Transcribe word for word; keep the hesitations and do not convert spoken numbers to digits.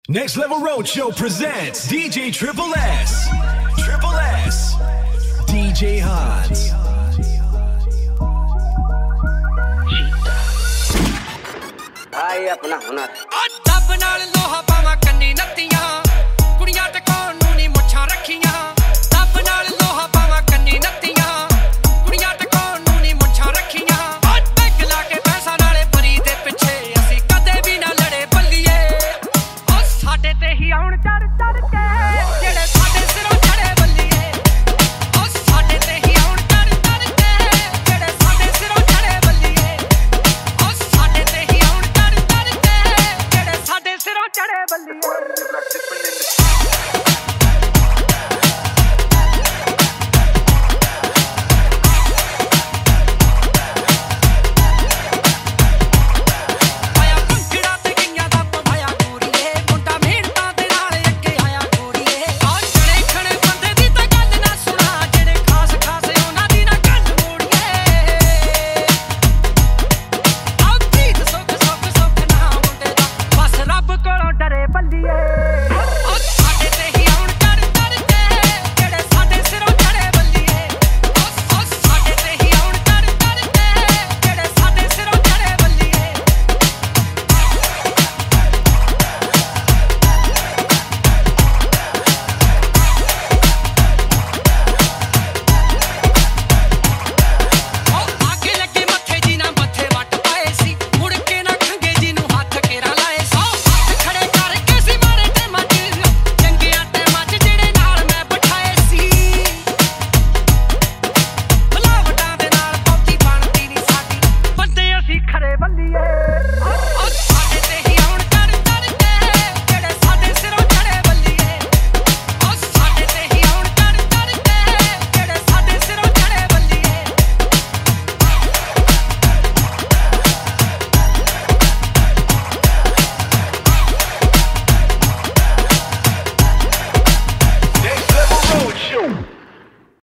Next Level Roadshow presents D J Triple S. Triple S. D J Hans. भाई अपना हुनर दब नाल लोहा पावा कन्नी नत्तियां कुड़ियां ते कोन नूं नी मुछां रखियां दब नाल लोहा पावा कन्नी नत्तियां कुड़ियां ते कोन नूं नी मुछां रखियां बैग ला के पैसा नाले परी दे पिछे असी कदे भी ना लड़े बल्लीए ओ साडे ते ही आउण चढ़ चढ़ के जेड़े साडे सिरों चढ़े बल्लीए ओ साडे ते ही आउण चढ़ चढ़ के जेड़े साडे सिरों चढ़े बल्लीए ओ साडे ते ही आउण चढ़ चढ़ के जेड़े साडे सिरों चढ़े बल्लीए